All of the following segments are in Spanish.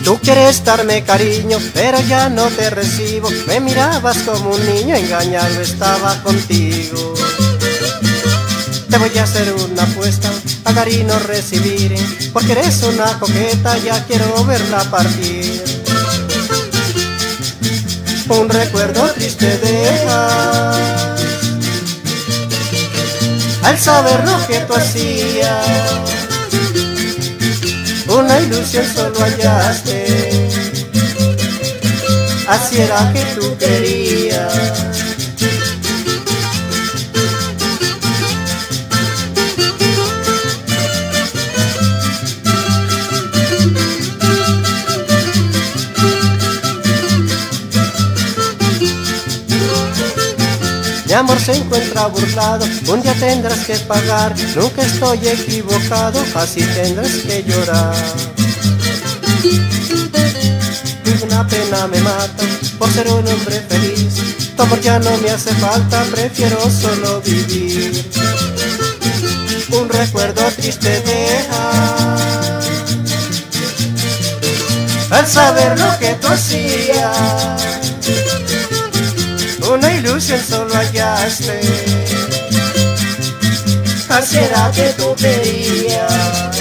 Tú quieres darme cariño, pero ya no te recibo. Me mirabas como un niño, engañado estaba contigo. Te voy a hacer una apuesta, pagar y no recibir, porque eres una coqueta, ya quiero verla partir. Un recuerdo triste dejas al saber lo que tú hacías. Una ilusión solo hallaste, así era que tú querías. Mi amor se encuentra burlado, un día tendrás que pagar. Nunca estoy equivocado, así tendrás que llorar. Una pena me mata por ser un hombre feliz. Tu amor ya no me hace falta, prefiero solo vivir. Un recuerdo triste deja al saber lo que tú hacías. Una ilusión solo hallaste, así era que tú querías.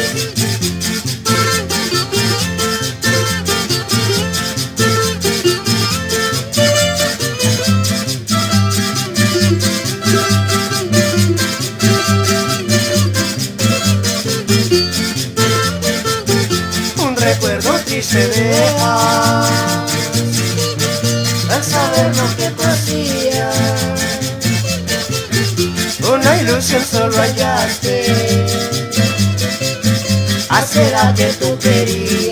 Un recuerdo triste deja al saber lo que tú hacías. Una ilusión solo hallaste, así era que tú querías.